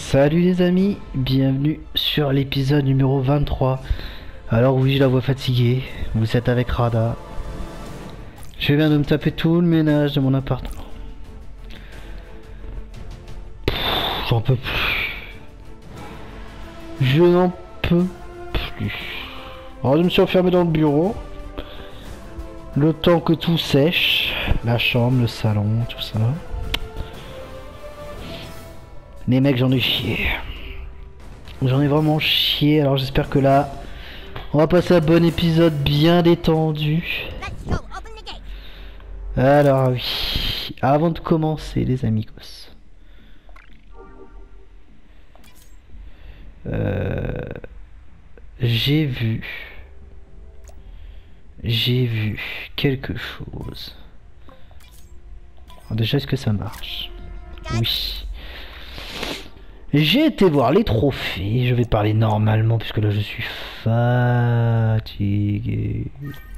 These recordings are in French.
Salut les amis, bienvenue sur l'épisode numéro 23. Alors oui, je la vois fatiguée, vous êtes avec Rada. Je viens de me taper tout le ménage de mon appartement. J'en peux plus. Je n'en peux plus. Alors je me suis enfermé dans le bureau. Le temps que tout sèche. La chambre, le salon, tout ça. Les mecs, j'en ai chié. J'en ai vraiment chié. Alors j'espère que là, on va passer un bon épisode bien détendu. Alors oui, avant de commencer les amigos. J'ai vu quelque chose. Alors déjà, est-ce que ça marche? Oui. J'ai été voir les trophées, je vais parler normalement puisque là je suis fatigué.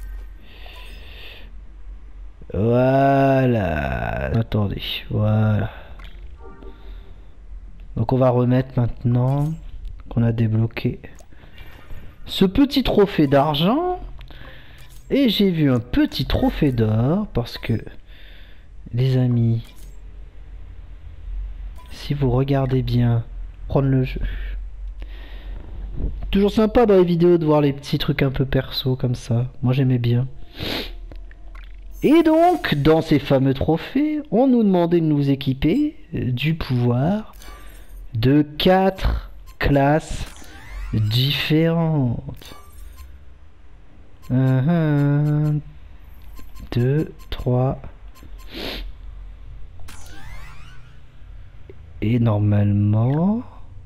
Voilà, attendez, voilà. Donc on va remettre maintenant qu'on a débloqué ce petit trophée d'argent. Et j'ai vu un petit trophée d'or parce que, les amis, si vous regardez bien, prendre le jeu. Toujours sympa dans les vidéos de voir les petits trucs un peu perso comme ça. Moi j'aimais bien. Et donc, dans ces fameux trophées, on nous demandait de nous équiper du pouvoir de 4 classes différentes. 1, 2, 3... Et normalement...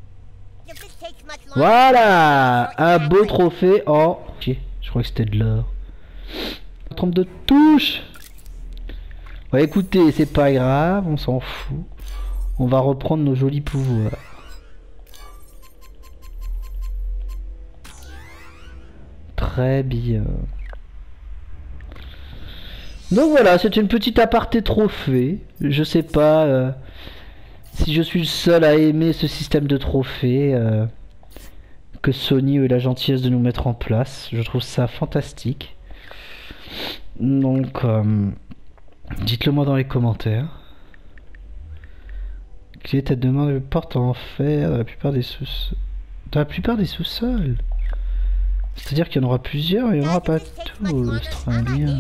Voilà, un beau trophée en... Je crois que c'était de l'or. Trompe de touche. Bah écoutez, c'est pas grave, on s'en fout. On va reprendre nos jolis pouvoirs. Très bien. Donc voilà, c'est une petite aparté trophée. Je sais pas si je suis le seul à aimer ce système de trophées que Sony a eu la gentillesse de nous mettre en place. Je trouve ça fantastique. Donc, dites-le moi dans les commentaires. Quelle est ta demande de porte en fer dans la plupart des sous-sols? C'est-à-dire qu'il y en aura plusieurs et il n'y en aura pas tous. Très bien.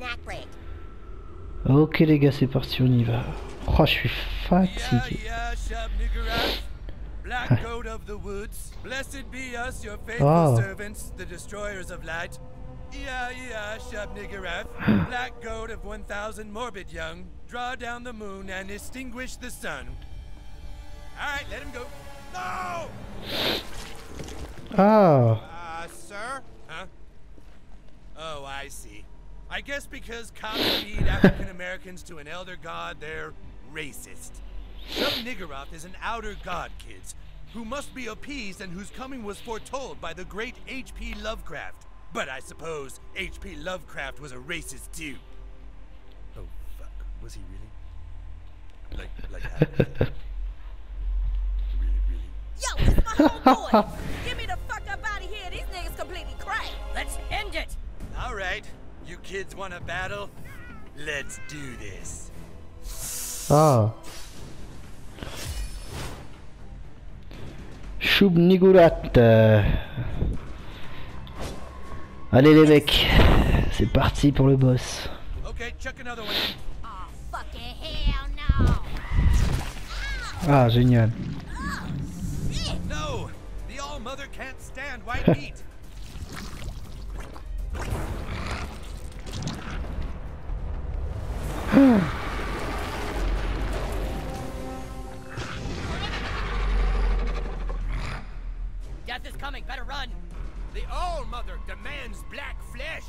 Ok les gars, c'est parti, on y va. Oh, je suis fatigué. Oh. Black goat of 1000 morbid young, draw down the moon and extinguish the sun. All right, let him go. No! Ah. Sir? Huh? Oh, I see. I guess because cops feed African Americans to an elder god, they're racist. Shub-Niggurath is an outer god, kids, who must be appeased and whose coming was foretold by the great H.P. Lovecraft. But I suppose H.P. Lovecraft was a racist too. Oh, fuck. Was he really? Like really? Yo, it's my homeboy! Get me the fuck up out of here. These niggas completely cracked. Let's end it. All right. You kids want a battle? Let's do this. Ah. Shub-Niggurath. Allez les mecs, c'est parti pour le boss. Okay, chuck another one. Oh, fucking hell no. Ah, génial. No, the All Mother can't stand white meat. Death is coming, better run. The All Mother demands black flesh.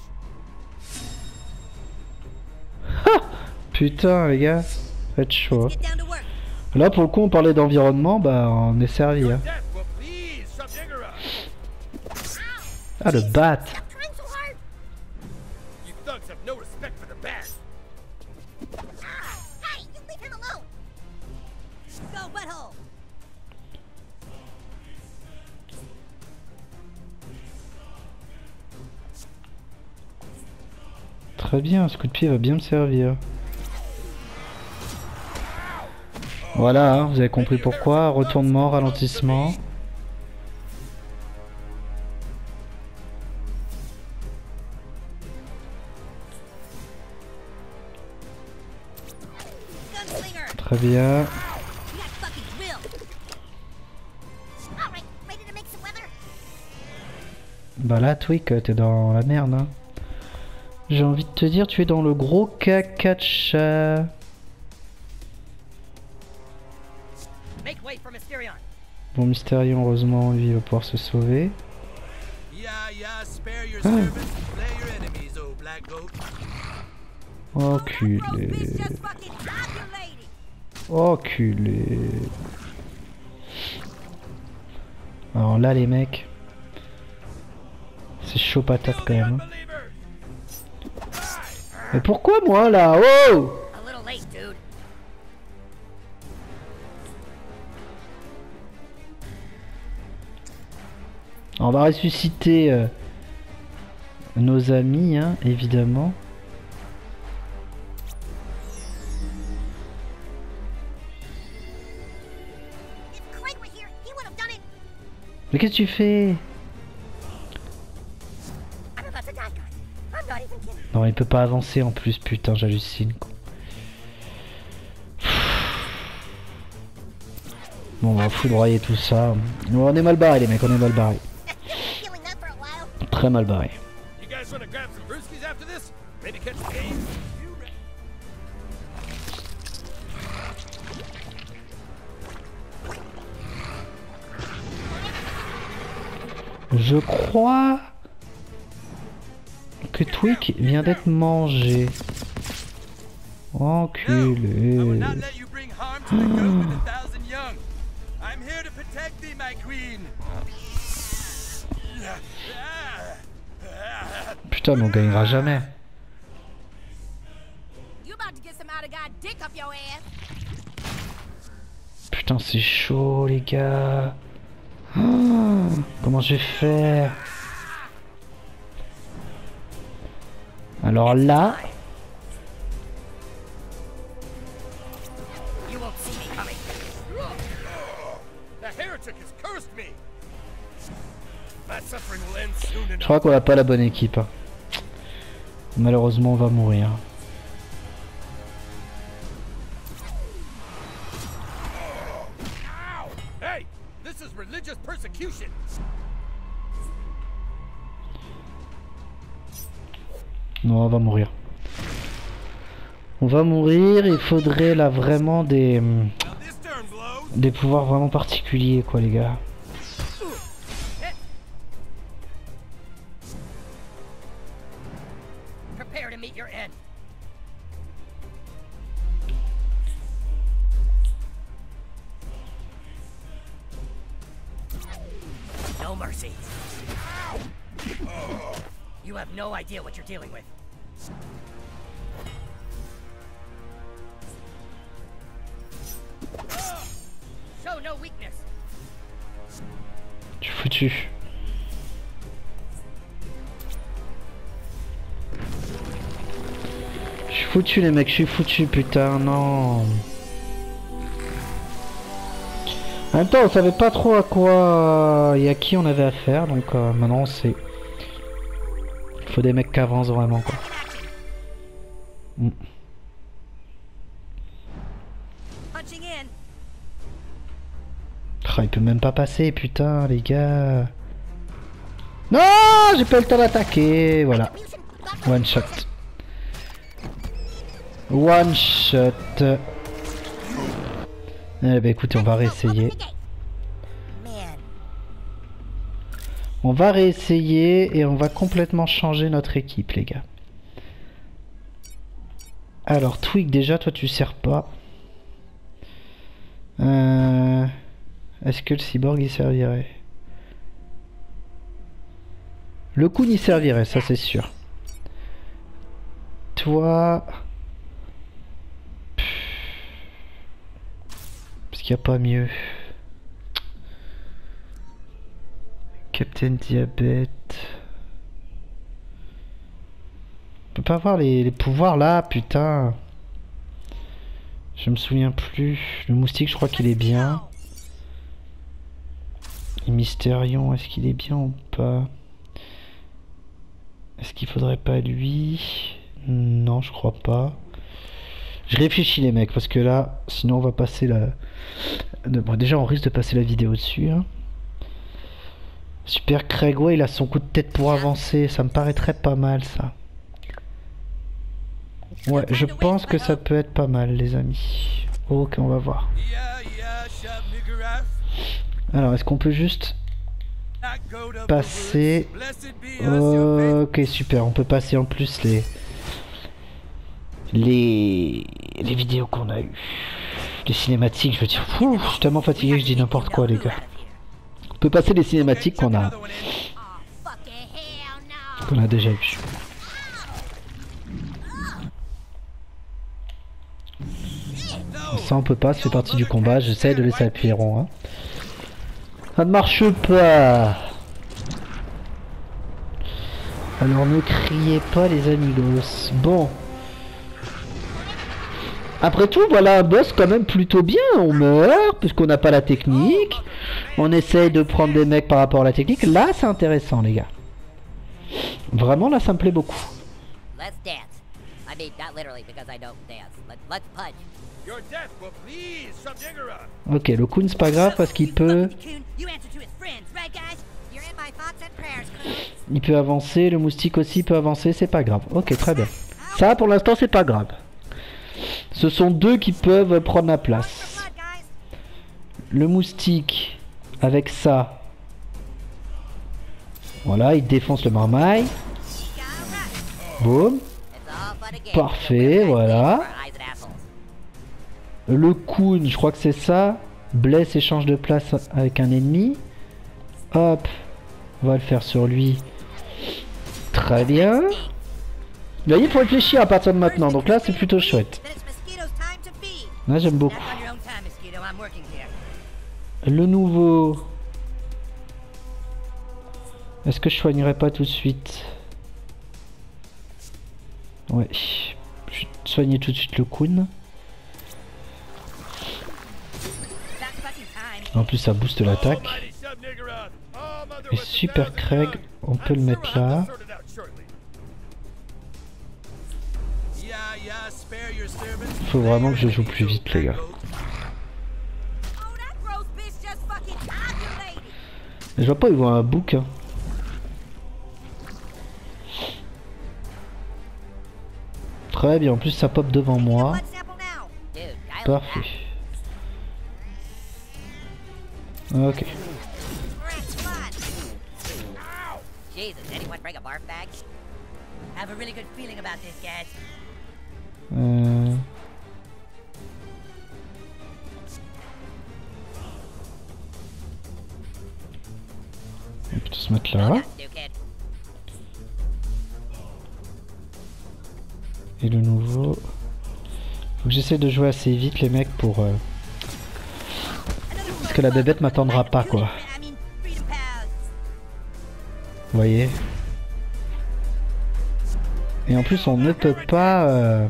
Putain les gars, faites chaud. Get down to work. Là pour le coup on parlait d'environnement, bah on est servi hein. Death will please Shub-Niggurath. Ah le bat. Stop trying so hard. You thugs have no respect for the bat. Hey, you leave him alone. Go, butthole. Très bien, ce coup de pied va bien me servir. Voilà, hein, vous avez compris pourquoi. Retournement, ralentissement. Gunslinger. Très bien. You got fucking drilled. All right, ready to make some weather? Bah là, Twig, t'es dans la merde. Hein. J'ai envie de te dire, tu es dans le gros caca de chat. Make way for Mysterion. Bon, Mystérion, heureusement, lui, il va pouvoir se sauver. Yeah, yeah, spare your servants and play your enemies, oh black goat. Enculé. Beast just fucking ovulated. Enculé. Alors là, les mecs, c'est chaud patate quand même. Hein. Mais pourquoi moi là? Oh! A little late, dude. On va ressusciter nos amis, hein, évidemment. If Craig were here, he would have done it. Mais qu'est-ce que tu fais? I'm about to die, guys. I'm not even kidding. Non, il peut pas avancer en plus, putain, j'hallucine. Bon, on va foudroyer tout ça. On est mal barré, les mecs, on est mal barré. Feeling that for a while. Très mal barré. You guys wanna grab some brewskis after this? Maybe catch a game? You ready? Je crois que Twig vient d'être mangé. No, I will Enculé. not let you bring harm to the young and the thousand young. I'm here to protect thee, my queen. Putain, mais on gagnera jamais. You about to get some out of God dick up your ass. Putain, c'est chaud, les gars. Ah, comment je vais faire? Alors là, You won't see me coming. The heretic has cursed me. My suffering will end soon je enough. crois qu'on n'a pas la bonne équipe. Hein. Malheureusement, on va mourir. Hey, this is religious persecution. Non, on va mourir. On va mourir, il faudrait là vraiment Now this turn blows. des pouvoirs vraiment particuliers, quoi, les gars. Prepare to meet your end. No mercy. You have no idea what you're dealing with. Show no weakness. Je suis foutu. Je suis foutu, les mecs, je suis foutu, putain, non. En même temps, on savait pas trop à quoi et à qui on avait affaire, donc maintenant on sait. Il faut des mecs qui avancent vraiment, quoi. Mm. Punching in. Ah, il peut même pas passer, putain, les gars. Non, j'ai pas eu le temps d'attaquer, voilà. One shot. One shot. Eh ben écoutez, on va réessayer. Man, On va réessayer et on va complètement changer notre équipe, les gars. Alors, Twig, déjà, toi, tu sers pas. Est-ce que le cyborg y servirait? Le coup y servirait, ça c'est sûr. Toi... Parce qu'il n'y a pas mieux. Captain Diabète. peux pas avoir les pouvoirs là, putain. Je me souviens plus. Le moustique, je crois qu'il est bien. Et Mystérion, est-ce qu'il est bien ou pas? Est-ce qu'il faudrait pas lui? Non, je crois pas. Je réfléchis les mecs, parce que là, sinon on va passer la... Bon, déjà on risque de passer la vidéo dessus. Hein. Super Craig, ouais, il a son coup de tête pour avancer. Ça me paraîtrait pas mal ça. Ouais, je pense que ça peut être pas mal les amis. Ok, on va voir. Alors, est-ce qu'on peut juste passer... Ok, super, on peut passer en plus les vidéos qu'on a eues. Les cinématiques, je veux dire. Ouh, je suis tellement fatigué que je dis n'importe quoi les gars. On peut passer les cinématiques qu'on a déjà eues. Ça on peut pas, ça fait partie du combat, j'essaie de laisser appuyer rond. Hein. Ça ne marche pas. Alors ne criez pas les amigos. Bon. Après tout, voilà un boss quand même plutôt bien. On meurt, puisqu'on n'a pas la technique. On essaye de prendre des mecs par rapport à la technique. Là, c'est intéressant, les gars. Vraiment, là, ça me plaît beaucoup. Ok, le Kun, c'est pas grave parce qu'il peut... Il peut avancer, le moustique aussi peut avancer, c'est pas grave. Ok, très bien. Ça, pour l'instant, c'est pas grave. Ce sont deux qui peuvent prendre la place. Le moustique, avec ça. Voilà, il défonce le marmaille. Boum. Parfait, voilà. Le Kun, je crois que c'est ça. Blesse et change de place avec un ennemi. Hop. On va le faire sur lui. Très bien. Là, il faut réfléchir à partir de maintenant. Donc là, c'est plutôt chouette. Là, j'aime beaucoup. Le nouveau. Est-ce que je soignerai pas tout de suite? Ouais. Je vais soigner tout de suite le Kun. En plus, ça booste l'attaque. Et Super Craig, on peut le mettre là. Il faut vraiment que je joue plus vite, les gars. Je vois pas, il voit un bouc. Hein. Très bien, en plus ça pop devant moi. Parfait. Ok. On peut se mettre là. Et le nouveau... Faut que j'essaie de jouer assez vite les mecs pour... Parce que la bébête m'attendra pas quoi. Vous voyez. Et en plus on ne peut pas...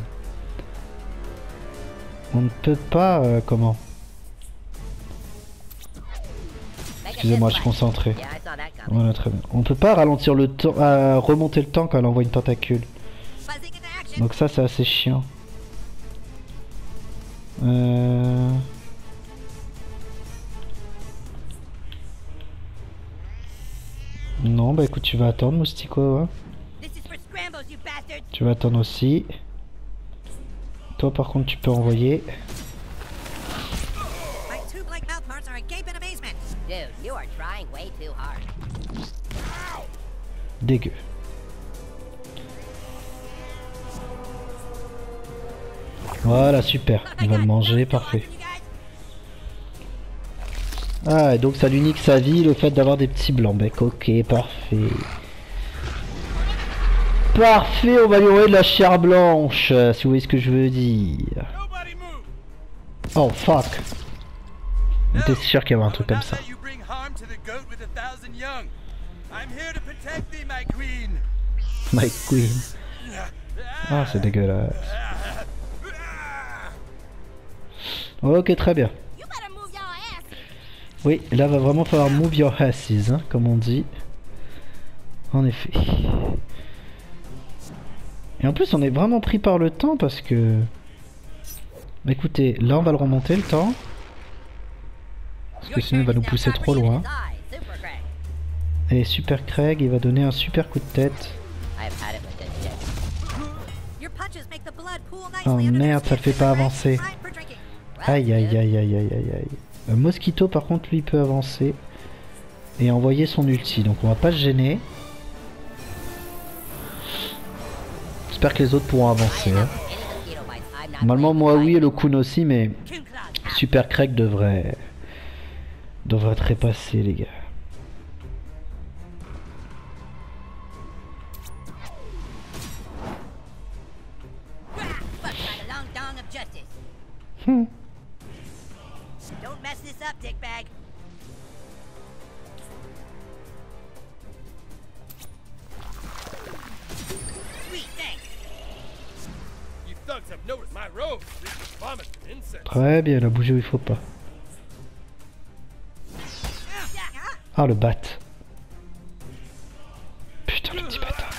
On ne peut pas... comment? Excusez-moi, je suis concentré. Voilà, très bien. On peut pas ralentir le temps, remonter le temps quand elle envoie une tentacule. Donc ça, c'est assez chiant. Non, bah écoute, tu vas attendre, Moustico. Hein. Tu vas attendre aussi. Toi, par contre, tu peux envoyer. Dégueu. Voilà, super. Il va le manger, parfait. Ah, et donc ça lui nique sa vie, le fait d'avoir des petits blancs becs. Ok, parfait. Parfait, on va lui envoyer de la chair blanche, si vous voyez ce que je veux dire. Oh, fuck. J'étais sûr qu'il y avait un truc comme ça. My queen. Ah, c'est dégueulasse. Ok, très bien. You better move your asses. Oui, là va vraiment falloir move your asses, hein, comme on dit. En effet. Et en plus, on est vraiment pris par le temps parce que... Écoutez, là on va le remonter le temps. Parce que sinon il va nous pousser trop loin. Et Super Craig, il va donner un super coup de tête. Oh merde, ça le fait pas avancer. Aïe aïe aïe aïe aïe aïe aïe. Mosquito par contre lui peut avancer et envoyer son ulti, donc on va pas se gêner. J'espère que les autres pourront avancer. Hein. Normalement moi oui et le Kun aussi, mais Super Craig devrait trépasser les gars. Don't mess this up, dickbag. Sweet, thanks. You thugs have noticed my robe. This is vomit and incense. Très bien, la bouger où il faut pas. Ah le bat. Putain le petit bâtard.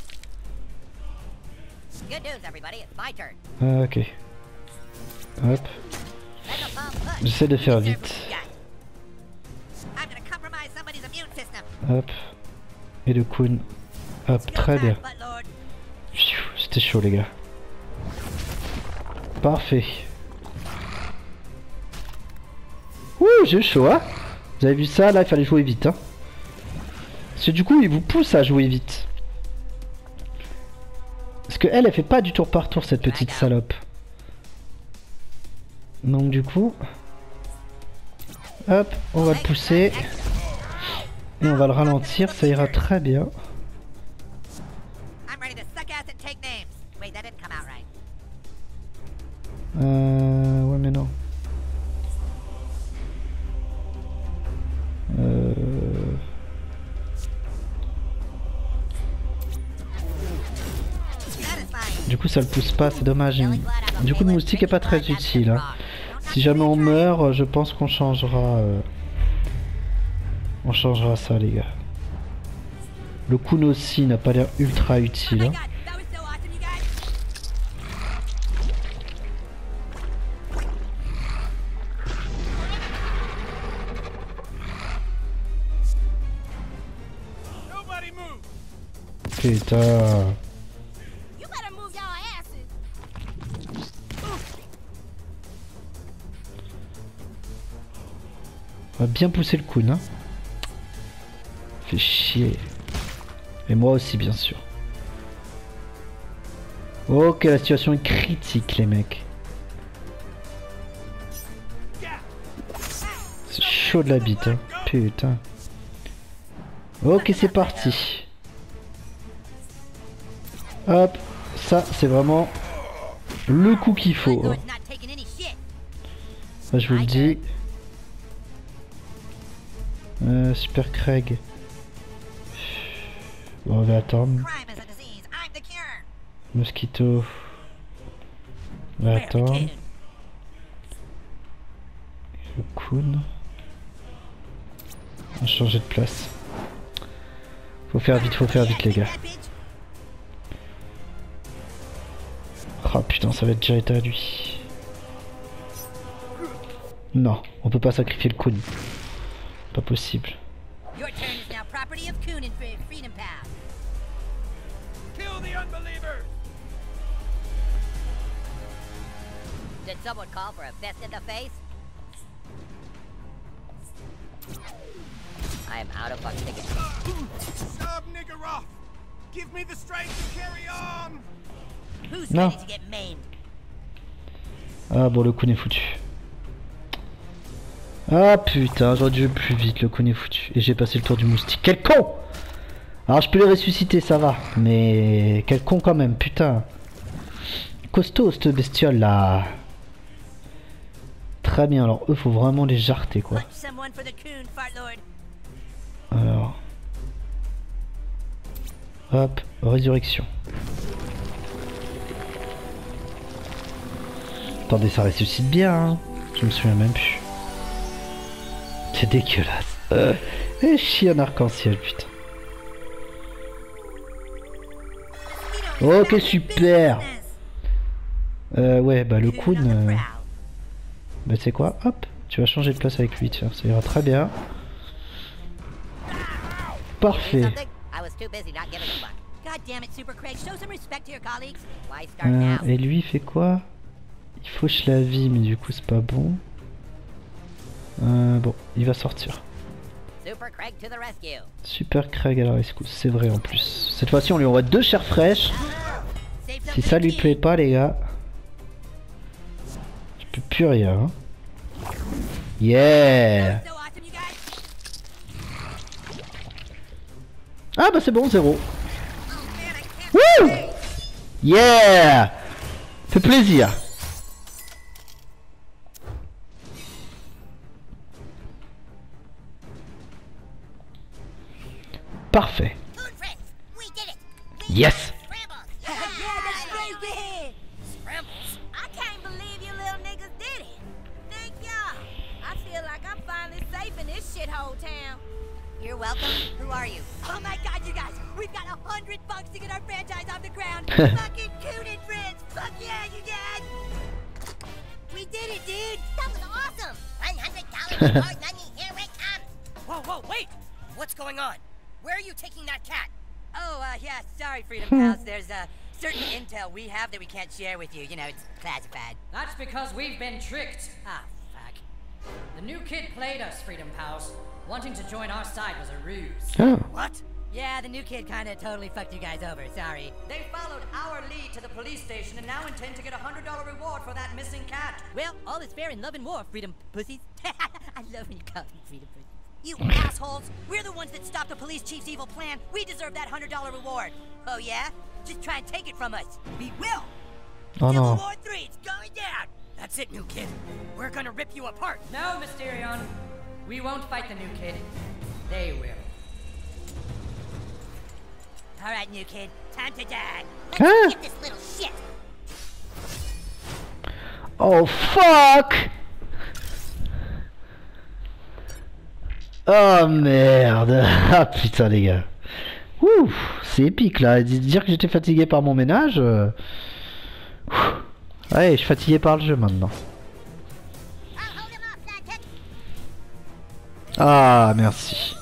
Good news, everybody. It's my turn. Ah, ok. Hop. J'essaie de faire vite. I'm gonna compromise somebody's immune system. Hop. Et le Kun. Hop, très bien. Buttlord. C'était chaud les gars. Parfait. Ouh, j'ai eu chaud, hein. Vous avez vu ça, là il fallait jouer vite, hein. Parce que du coup il vous pousse à jouer vite. Parce que elle fait pas du tour par tour cette petite salope. Donc du coup... Hop, on va le pousser. Et on va le ralentir, ça ira très bien. I'm ready to suck ass and take names. Wait, that didn't come out right. Ouais mais non. Du coup ça le pousse pas, c'est dommage. Du coup le moustique est pas très utile. Hein. Si jamais on meurt, je pense qu'on changera. On changera ça les gars. Le Kun aussi n'a pas l'air ultra utile. Hein. That was so awesome, you guys. Nobody move. Putain. You better move your asses. On va bien pousser le Kun. Hein. Fait chier. Et moi aussi bien sûr. Ok, la situation est critique les mecs. C'est chaud de la bite. Hein. Putain. Ok, c'est parti. Hop, ça c'est vraiment le coup qu'il faut. Hein. Buttlord's not taking any shit. Ça, je vous le dis. Super Craig. Bon, on va attendre. Crime is a disease. I'm the cure. Mosquito. On va attendre. Verificated. Le Kun. On va changer de place. Faut faire vite les gars. That bitch. Oh putain, ça va être déjà été à lui. Non, on peut pas sacrifier le Kun. Pas possible. Your turn is now property of Coon and Freedom Path. Kill the unbelievers. Did someone call for a fist in the face? I am out of fuck tickets. Sub nigger off. Give me the strength to carry on. Who's No. ready to get maimed? Ah bon, le Kun est foutu. Ah putain, j'aurais dû aller plus vite, le Kun est foutu. Et j'ai passé le tour du moustique. Quel con! Alors je peux les ressusciter, ça va. Mais quel con quand même, putain. Costaud cette bestiole là. Très bien, alors eux faut vraiment les jarter quoi. Punch someone for the Coon, Fartlord. Alors. Hop, résurrection. Attendez, ça ressuscite bien, hein. Je me souviens même plus. C'est dégueulasse. Et chie en arc-en-ciel, putain. Ok, super. Ouais, bah le Kun... Bah c'est quoi? Hop, tu vas changer de place avec lui, tiens, ça ira très bien. Parfait. Et lui il fait quoi? Il fauche la vie, mais du coup c'est pas bon. Bon, il va sortir. Super Craig à la rescousse, c'est vrai en plus. Cette fois-ci on lui envoie 2 chairs fraîches. Si ça lui plaît pas les gars, je peux plus rien. Hein. Yeah. Ah bah c'est bon, 0. Wouh. Yeah. Fait plaisir. Parfait. Yes. I can't believe you little niggas did it. Thank y'all. I feel like I'm finally safe in this shithole town. You're welcome. Who are you? Oh my god, you guys! We've got $100 to get our franchise off the ground. Fucking Coon and friends. Fuck yeah, you guys! We did it, dude. That was awesome. $100 more money. Here it comes. Whoa, whoa, wait! What's going on? Where are you taking that cat? Oh, yeah, sorry, Freedom Pals. There's certain intel we have that we can't share with you. You know, it's classified. That's because we've been tricked. Ah, fuck. The new kid played us, Freedom Pals. Wanting to join our side was a ruse. Oh. What? Yeah, the new kid kinda totally fucked you guys over. Sorry. They followed our lead to the police station and now intend to get a $100 reward for that missing cat. Well, all is fair in love and war, Freedom Pussies. I love when you call me Freedom Pussies. You assholes! We're the ones that stopped the police chief's evil plan. We deserve that $100 reward. Oh, yeah? Just try and take it from us. We will! Oh Civil no. War 3, it's going down! That's it, new kid. We're gonna rip you apart. No, Mysterion. We won't fight the new kid. They will. All right, new kid. Time to die. Huh? Get this little shit. Oh fuck. Oh merde. Ah putain les gars. Ouh, c'est épique là. Dire que j'étais fatigué par mon ménage. Ouais, je suis fatigué par le jeu maintenant. Ah merci.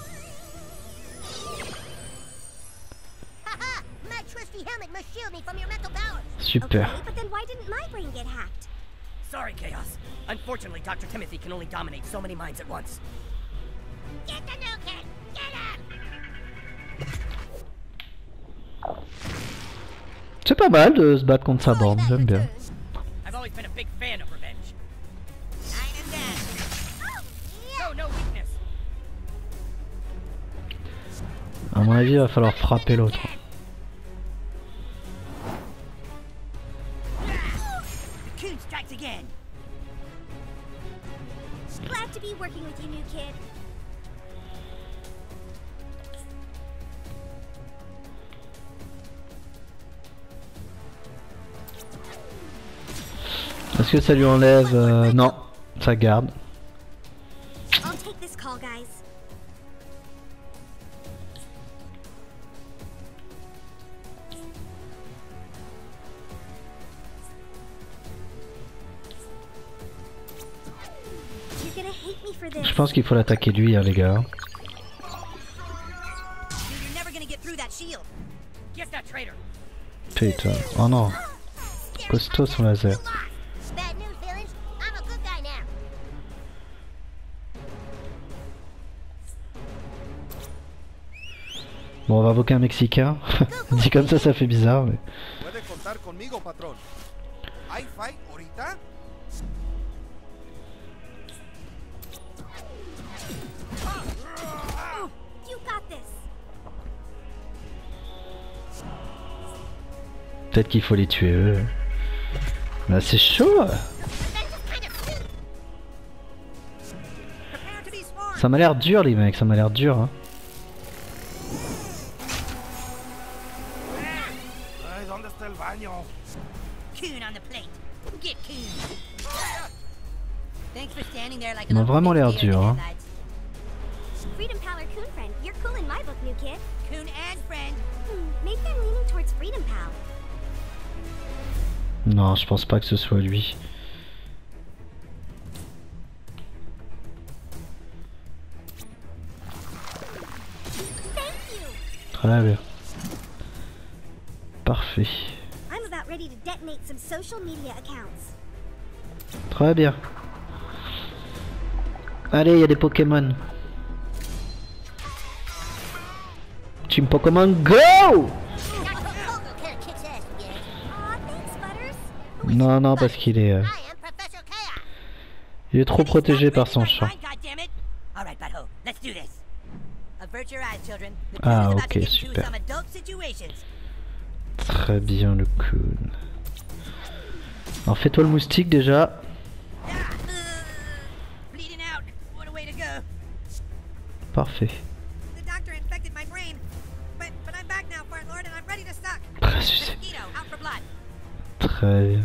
Super. But then why didn't my brain get hacked? Sorry, Chaos. Unfortunately, Dr. Timothy can only dominate so many minds at once. Get the new kid. Get him. C'est pas mal de se battre contre sa bande, j'aime bien. I've always been a big fan of revenge. I understand. Show no weakness. À mon avis, il va falloir frapper l'autre. Coon strikes again. Glad to be working with you, new kid. Est-ce que ça lui enlève non, ça garde. I'll take this call, guys. You're gonna hate me for this. Je pense qu'il faut l'attaquer lui, hein, les gars. Dude, you're never gonna get through that shield. Get that traitor. Putain, oh non. Costaud son laser. Bad news, villains. I'm a good guy now. Bon, on va invoquer un Mexicain. Dit comme ça fait bizarre. Mais... Puede contar conmigo, patrón. ¿Hay fight ahorita? You got this. Peut-être qu'il faut les tuer eux. Là c'est chaud. Ça m'a l'air dur les mecs, ça m'a l'air dur. Hein. Ay, ¿dónde está el baño? Coon on the plate. Get Coon. Thanks for standing there like Ils ont an vraiment l'air deer in the durs, hein. headlights. Freedom Pal or Coon Friend, you're cool in my book, new kid. Coon and friend. Maybe I'm leaning towards Freedom Pal. Non, je pense pas que ce soit lui. Thank you. Très bien. Parfait. I'm about ready to detonate some social media accounts. Très bien. Allez, il y a des Pokémon. Team Pokémon Go! Aw, thanks, Butters. Non, non, parce qu'il est... I am Professor Chaos. il est trop protégé par son champ. All right, butthole, let's do this. Avert your eyes, children. The Ah, Coon is about ok, to get into super. some adult situations. Très bien, le coon. Alors fais-toi le moustique déjà. Bleeding out. What a way to go. Parfait. The doctor infected my brain, but I'm back now, Fart Lord, and I'm ready to suck. Très sucé. Mosquito, out for blood. Très bien.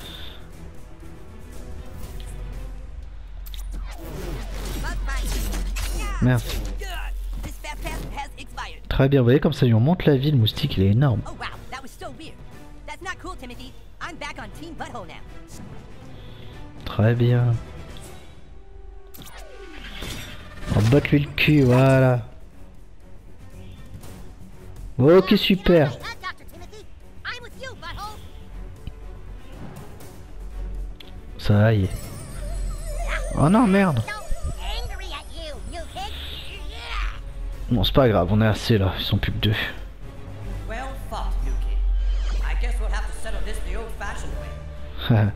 Bug bite. Yeah. Merci. Good. This fat pass has expired. Très bien, vous voyez comme ça lui on monte la vie, le moustique il est énorme. Oh wow, that was so weird. That's not cool, Timothy. I'm back on Team Butthole now. Très bien. On botte lui le cul, voilà. Ok, super. Dr. Timothy, I'm with you, Butthole. Ça y est. Oh non, merde. So angry at you, you kid. Yeah. Bon, c'est pas grave, on est assez là, ils sont plus que deux. Well fought, new kid. I guess we'll have to settle this the old-fashioned way.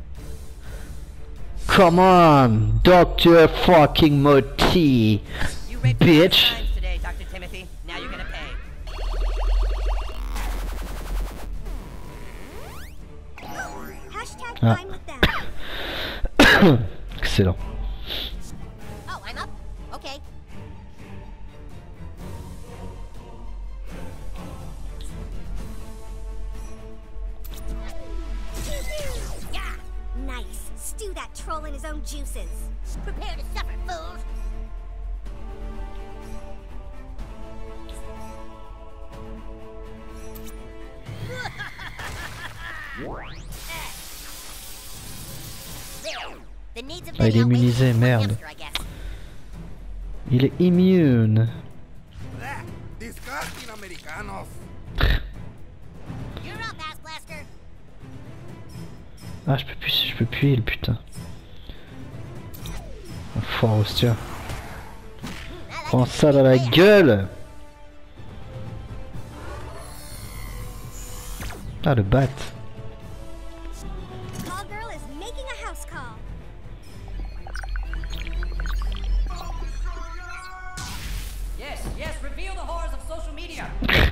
Come on, Dr. fucking Moti, You raped me bitch. 6 times today, Dr. Timothy. Now you're gonna pay. Hashtag Ah. I'm with them. Excellent. Oh, I'm up? Okay. Yeah. Nice. Stew that troll in his own juices. Prepare to suffer, fools. There. The needs of Ah, il est many outweigh immunisé, the needs of one merde. hamster, I guess. Il est immune. Bleh, disgusting Americanos. You're up, Ass Blaster. Ah, je peux plus heal, putain. Enfoiré, tiens. Prends ça dans la gueule. Ah, le bat. Call girl is making a house call. Yes, yes, reveal the horrors of social media.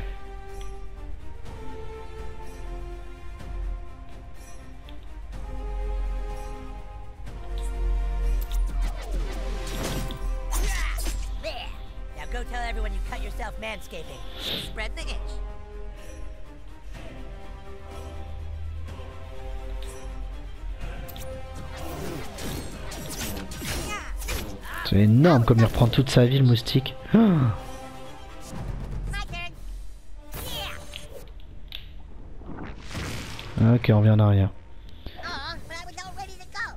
There. Now go tell everyone you cut yourself manscaping. Spread the itch. C'est énorme comme il reprend toute sa vie, le moustique. Ah. My turn. Yeah. Ok, on revient en arrière. But I was all ready to go.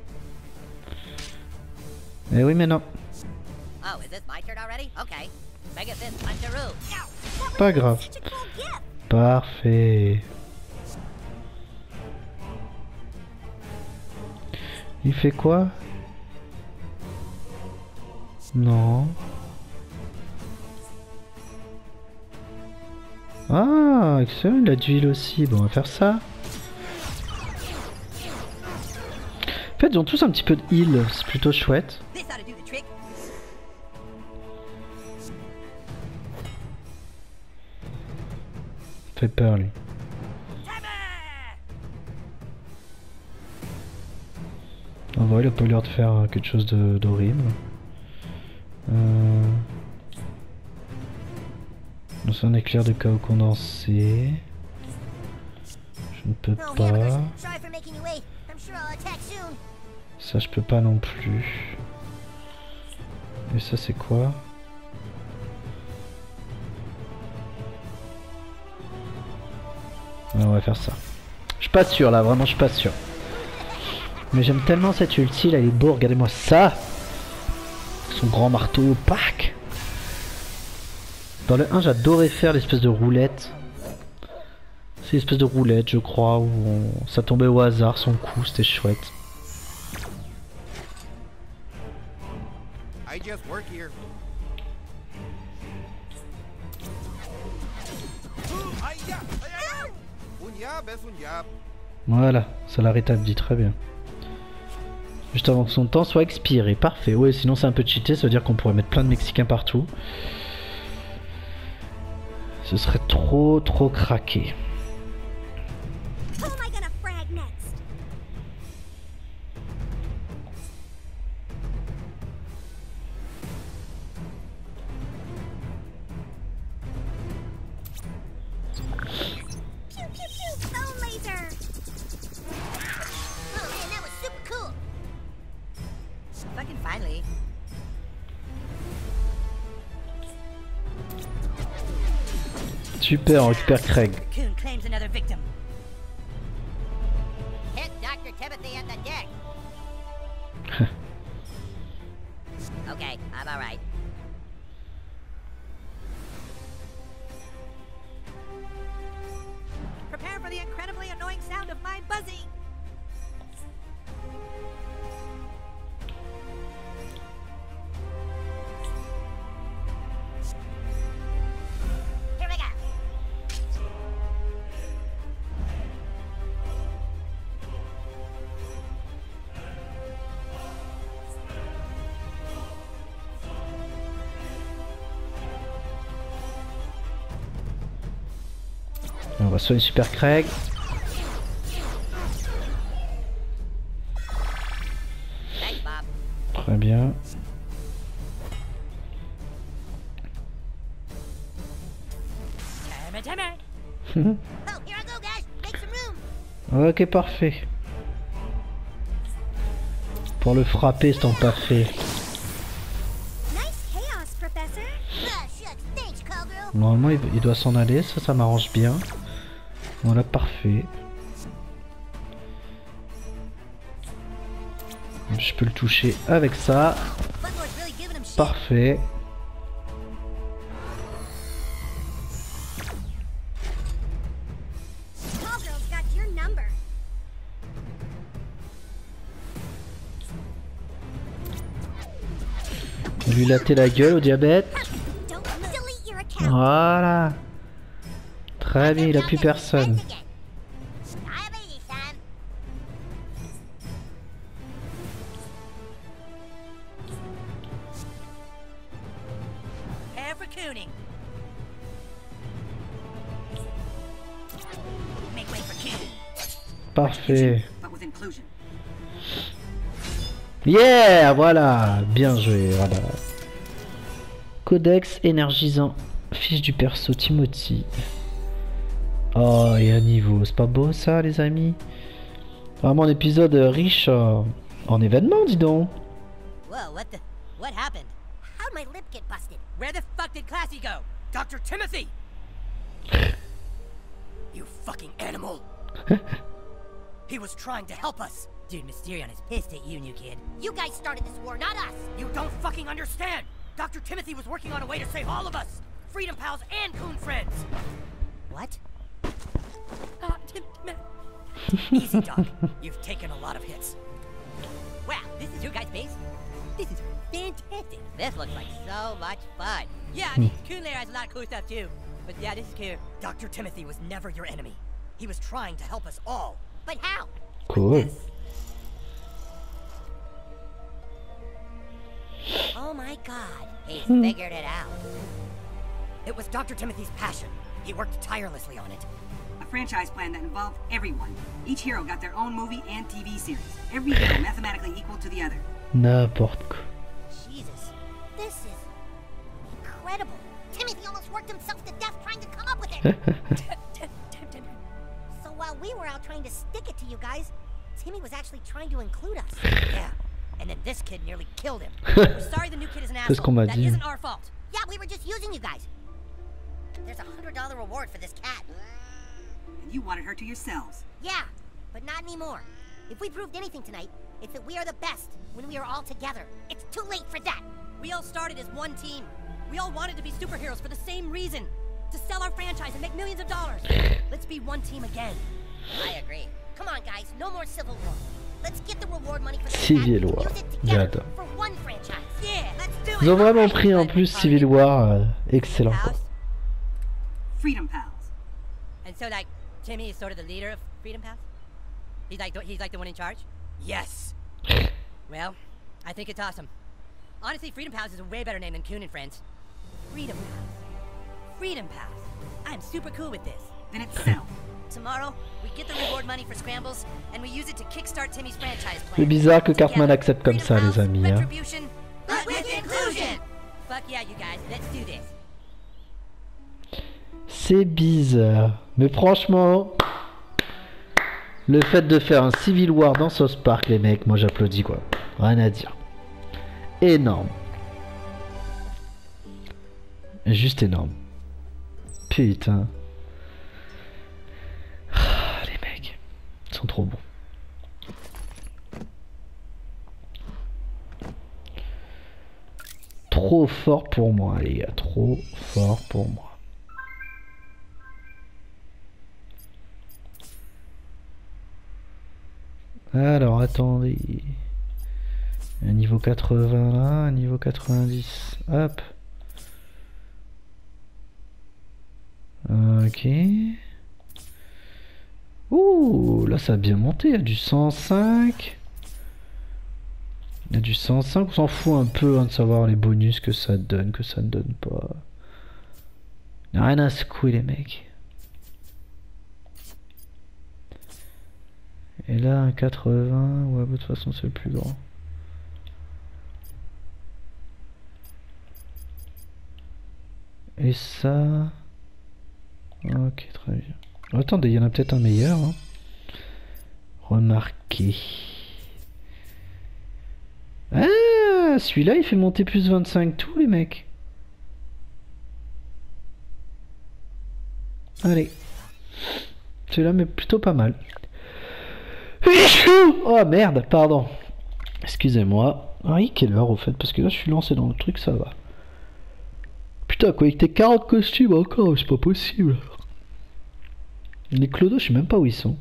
Eh oui, mais non. Oh, is this my turn already? Okay. Make it this puncheroo. Pas grave. Such a cool gift. Parfait. Il fait quoi? Non. Ah, excellent, il a du heal aussi. Bon, on va faire ça. En fait, ils ont tous un petit peu de heal, c'est plutôt chouette. This ought to do the trick. Fait peur, lui. En vrai, il a pas l'air de faire quelque chose d'horrible. C'est un éclair de chaos condensé. Je ne peux Oh, pas. hamburgers. Sorry for making you wait. I'm sure I'll attack soon. Ça je peux pas non plus. Et ça c'est quoi? Ouais, on va faire ça. Je suis pas sûr là, vraiment je suis pas sûr. Mais j'aime tellement cette ulti là, il est beau, regardez-moi ça. Son grand marteau, pack. Dans le 1 j'adorais faire l'espèce de roulette. C'est l'espèce de roulette je crois, où ça tombait au hasard son coup, c'était chouette. I just work here. Un jab es un jab. Voilà, ça l'a rétabli, très bien. Juste avant que son temps soit expiré, parfait. Ouais, sinon c'est un peu cheaté, ça veut dire qu'on pourrait mettre plein de Mexicains partout. Ce serait trop craqué. Who am I gonna frag next? Pew pew pew! Bone laser! Oh man, that was super cool! Fucking finally. Super, on récupère Craig. Coon claims another victim. Hit Dr. Timothy in the dick. Okay, I'm alright. Prepare for the incredibly annoying sound of my buzzing. Here we go. On va soigner Super Craig. Thanks, Bob. Très bien. Oh, here I go, guys. Make some room. Ok, parfait. Pour le frapper, c'est en pas fait. Nice chaos, Professor! Ah, shucks. Thanks, cowgirl. Normalement, il doit s'en aller, ça m'arrange bien. Voilà, parfait. Je peux le toucher avec ça. Butler's really giving him shit. Parfait. Cowgirl's got your number. On lui latter la gueule au diabète. Don't delete your account. Voilà. Très bien, il a plus personne. Diabetes, son. Prepare for cooning. Make way for coon, Parfait. but with inclusion. Yeah, voilà. Bien joué, voilà. Codex énergisant. Fiche du perso Timothy. Oh, et un niveau. C'est pas beau ça, les amis? Vraiment un épisode riche en événements, dis donc. Whoa, what happened? How'd my lip get busted? Where the fuck did Classy go? Dr. Timothy! You fucking animal! He was trying to help us! Dude, Mysterion is pissed at you, new kid. You guys started this war, not us! You don't fucking understand! Dr. Timothy was working on a way to save all of us! Freedom Pals and Coon Friends! What? Easy, Doc. You've taken a lot of hits. Wow, this is your guys' base? This is fantastic. This looks like so much fun. Yeah, I mean, Coon Lair has a lot of cool stuff too. But yeah, this is cool. Dr. Timothy was never your enemy. He was trying to help us all. But how? Cool. Oh my god, he's figured it out. It was Dr. Timothy's passion. He worked tirelessly on it. A franchise plan that involved everyone. Each hero got their own movie and TV series. Every hero mathematically equal to the other. N'importe quoi. Jesus, this is incredible. Timothy almost worked himself to death trying to come up with it. So while we were out trying to stick it to you guys, Timmy was actually trying to include us. Yeah. And then this kid nearly killed him. We're sorry the new kid is an C'est ce qu'on asshole. m'a That dit. isn't our fault. Yeah, we were just using you guys. There's a $100 reward for this cat. And you wanted her to yourselves. Yeah, but not anymore. If we proved anything tonight, it's that we are the best when we are all together. It's too late for that. We all started as one team. We all wanted to be superheroes for the same reason. To sell our franchise and make millions of dollars. Let's be one team again. I agree. Come on, guys, no more Civil War. Let's get the reward money for the Civil cat and War. use it together J'adore. for one franchise. Yeah, let's do it. Ils ont vraiment pris en plus Civil War, excellent. Quoi. Pals? Freedom Pals. And so, like, Timmy is sort of the leader of Freedom Pals? He's like the one in charge? Yes. Well, I think it's awesome. Honestly, Freedom Pals is a way better name than Coon and Friends. Freedom Pals. Freedom Pals. I'm super cool with this. Then it's sell. Tomorrow, we get the reward money for Scrambles, and we use it to kickstart Timmy's franchise plan. C'est bizarre que Cartman Together, accepte comme ça, Freedom les Pals, amis. Hein. Retribution, but with inclusion. Fuck yeah, you guys, let's do this. C'est bizarre. Mais franchement, le fait de faire un Civil War dans South Park, les mecs, moi j'applaudis quoi. Rien à dire. Énorme. Juste énorme. Putain. Ah, les mecs, ils sont trop bons. Trop fort pour moi, les gars. Trop fort pour moi. Alors, attendez. Un niveau 80 là, un niveau 90. Hop. Ok. Ouh, là ça a bien monté. Il y a du 105. Il y a du 105. On s'en fout un peu hein, de savoir les bonus que ça donne, que ça ne donne pas. Il n'y a rien à secouer les mecs. Et là un 80. Ouais, de toute façon c'est le plus grand. Et ça... Ok, très bien. Attendez, il y en a peut-être un meilleur. Hein. Remarquez. Ah, celui-là, il fait monter plus 25 tout, les mecs. Allez. Celui-là, mais plutôt pas mal. Oh merde, pardon. Excusez-moi. Ah oui, quelle heure au fait? Parce que là, je suis lancé dans le truc, ça va. Putain, collecter 40 costumes encore, c'est pas possible. Les clodos, je sais même pas où ils sont.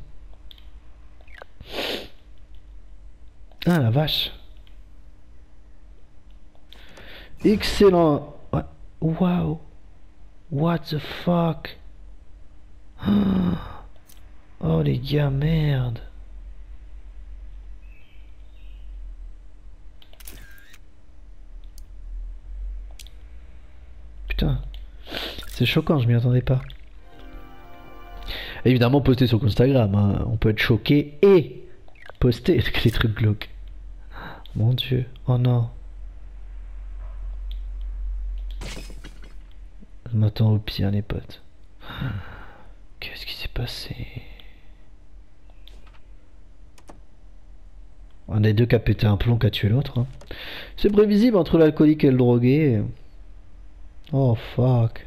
Ah la vache. Excellent. Wow. What the fuck. Oh les gars, merde. Putain. C'est choquant, je m'y attendais pas. Évidemment, poster sur Instagram, hein. On peut être choqué et poster les trucs glauques. Mon dieu, oh non. Je m'attends au pire, les potes. Qu'est-ce qui s'est passé? Un des deux qui a pété un plomb qui a tué l'autre. Hein. C'est prévisible entre l'alcoolique et le drogué. Oh fuck.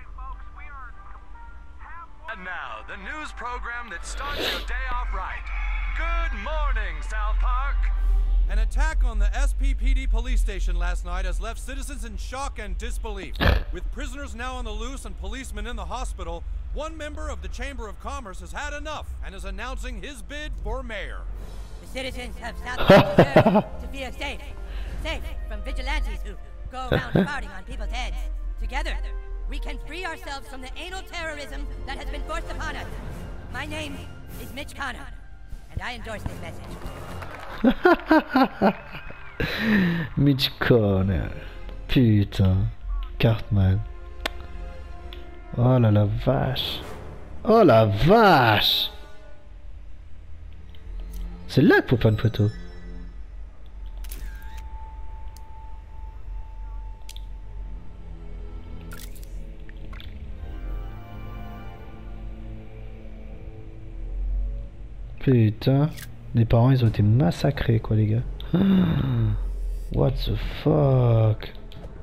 And now, the news program that starts your day off right. Good morning, South Park. An attack on the SPPD police station last night has left citizens in shock and disbelief. With prisoners now on the loose and policemen in the hospital, one member of the Chamber of Commerce has had enough and is announcing his bid for mayor. The citizens of South Park deserve to feel safe. Safe from vigilantes who go around farting on people's heads. Together, we can free ourselves from the anal terrorism that has been forced upon us. My name is Mitch Connor, and I endorse this message. Mitch Connor. Putain. Cartman. Oh là la vache. Oh la vache. C'est là qu'il faut faire une photo. Putain. Les parents ils ont été massacrés quoi les gars. What the fuck.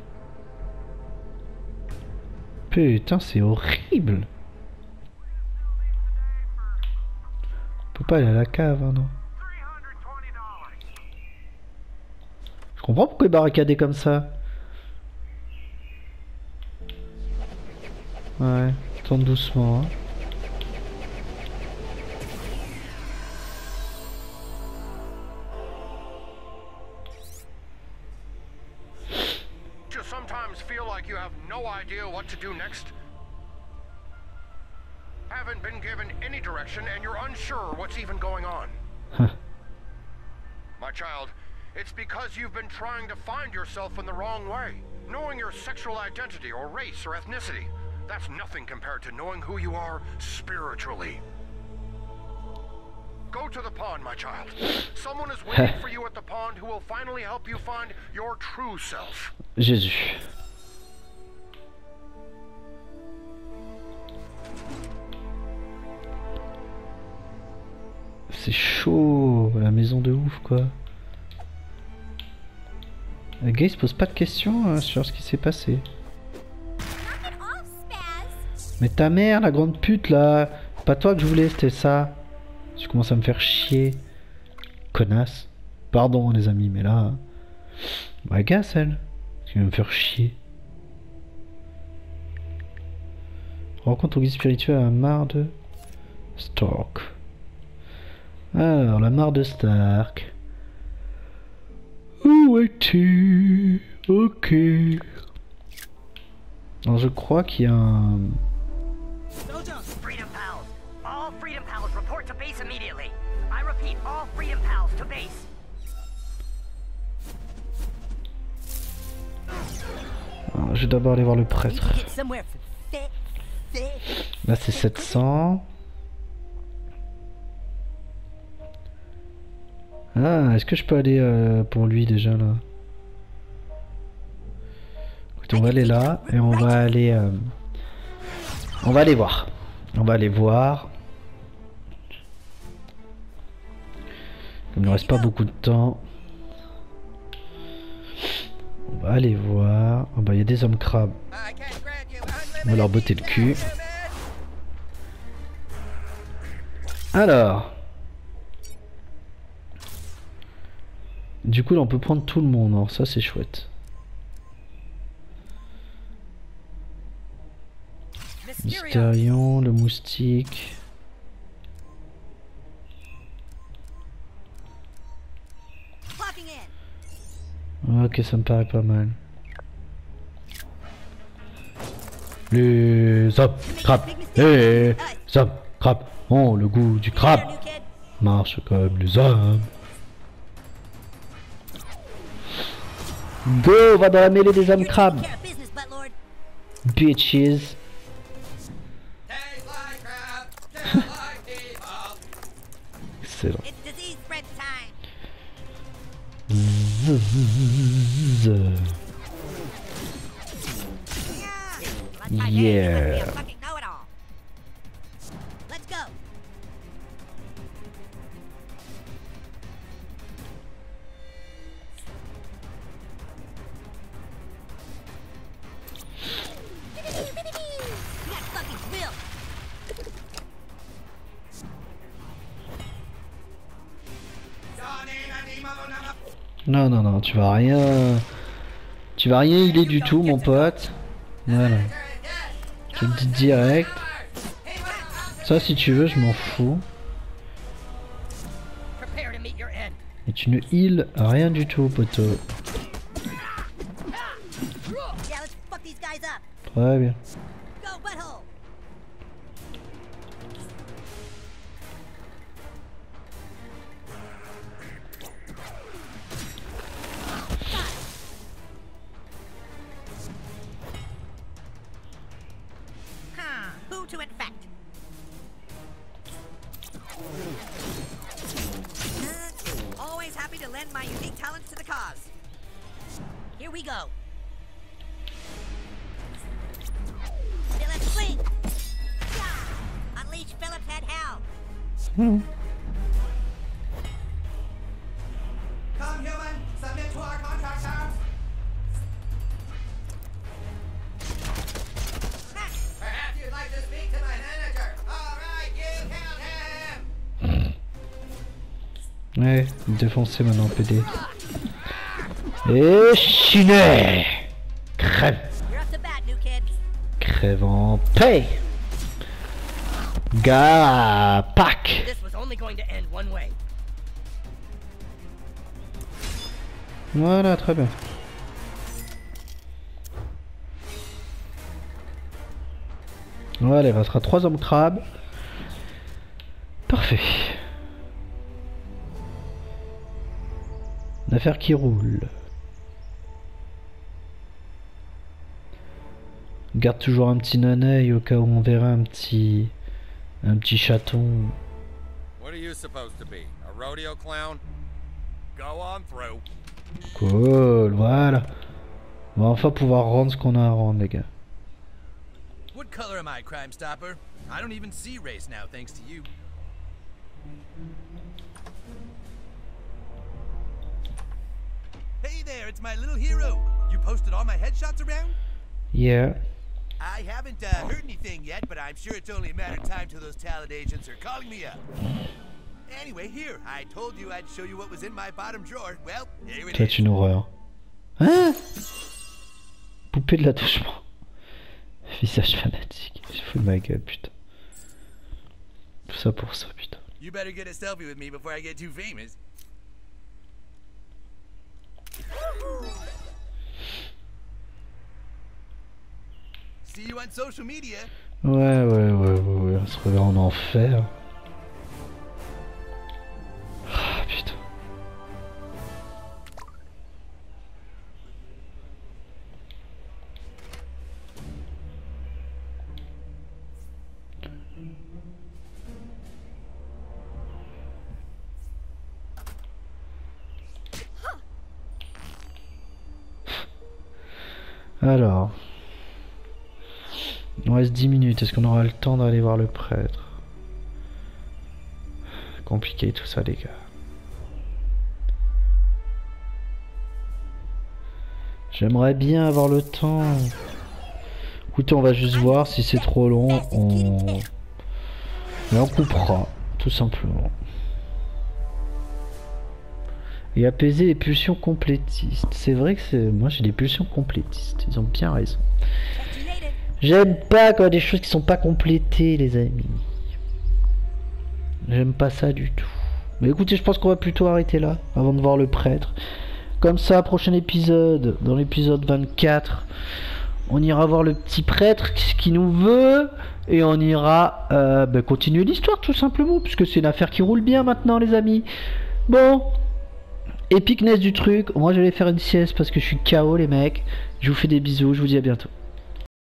Putain c'est horrible. On peut pas aller à la cave hein, non. Je comprends pourquoi il est barricadé comme ça. Ouais, tourne doucement. Hein. Do you sometimes feel like you have no idea what to do next? Haven't been given any direction and you're unsure what's even going on. Huh. My child, it's because you've been trying to find yourself in the wrong way. Knowing your sexual identity or race or ethnicity, that's nothing compared to knowing who you are spiritually. Go to the pond, my child. Someone is waiting for you at the pond who will finally help you find your true self. Jésus. C'est chaud, la maison de ouf quoi. Le gars il se pose pas de questions sur ce qui s'est passé. Mais ta mère, la grande pute là, pas toi que je voulais, c'était ça. Tu commences à me faire chier. Connasse. Pardon les amis, mais là... Bah gasse elle. Tu vas me faire chier. Rencontre au guide spirituel à la mare de... Stark. Alors, la mare de Stark. Où es-tu? Ok. Alors je crois qu'il y a un... Freedom Pals. All Freedom Pals report to base immediately. I repeat, all Freedom Pals to base. Alors, je vais d'abord aller voir le prêtre. Là c'est 700. Ah, est-ce que je peux aller pour lui déjà là? Écoute, on va aller là et on va aller voir. On va aller voir. Comme il ne reste pas beaucoup de temps. On va aller voir. Oh bah il y a des hommes crabes. On va leur botter le cul. Alors. Du coup là on peut prendre tout le monde, alors ça c'est chouette. Mystérion, le moustique. Ok, ça me paraît pas mal. Les hommes crabes, les hommes crabes ont le goût du crabe. Marche comme les hommes. Go, on va dans la mêlée des hommes crabes. Bitches. Excellent. Yeah. Non, non, non, tu vas rien healer du tout, mon pote. Voilà. Je te le dis direct. Ça, si tu veux, je m'en fous. Et tu ne heal rien du tout, poteau. Très bien. To infect. Always happy to lend my unique talents to the cause. Here we go. Philip Swing. Unleash Philip's head hell. Ouais, défoncé maintenant, PD. Et chiné. Crève. You're up to bat, new kid. Crève en paix. Gars, pack. This was only going to end one way. Voilà, très bien. Voilà, il restera 3 hommes crabes. Parfait. Une affaire qui roule. Garde toujours un petit non-œil au cas où on verra un petit chaton. What are you supposed to be? A rodeo clown? Go on through. Cool, voilà. On va enfin pouvoir rendre ce qu'on a à rendre, les gars. What color am I, Crime Stopper? I don't even see race now, thanks to you. Hey there, it's my little hero. You posted all my headshots around? Yeah. I haven't heard anything yet, but I'm sure it's only a matter of time till those talent agents are calling me up. Anyway, here, I told you I'd show you what was in my bottom drawer. Well, here it is. C'est une horreur. Hein? Poupée de l'attachement. Visage fanatique. Je fous de ma gueule, putain. Tout ça pour ça, putain. You better get a selfie with me before I get too famous. See you on social media. Ouais, on se reverra en enfer. Ah, putain. Alors, il nous reste 10 minutes. Est-ce qu'on aura le temps d'aller voir le prêtre? Compliqué tout ça, les gars. J'aimerais bien avoir le temps. Écoutez, on va juste voir si c'est trop long. Et on coupera, tout simplement. Et apaiser les pulsions complétistes. C'est vrai que c'est... Moi j'ai des pulsions complétistes. Ils ont bien raison. J'aime pas quand il y a des choses qui sont pas complétées, les amis. J'aime pas ça du tout. Mais écoutez, je pense qu'on va plutôt arrêter là, avant de voir le prêtre. Comme ça, prochain épisode, dans l'épisode 24, on ira voir le petit prêtre, ce qu'il nous veut. Et on ira continuer l'histoire, tout simplement. Puisque c'est une affaire qui roule bien maintenant, les amis. Bon... Épicness du truc, moi je vais faire une sieste parce que je suis KO les mecs. Je vous fais des bisous, je vous dis à bientôt.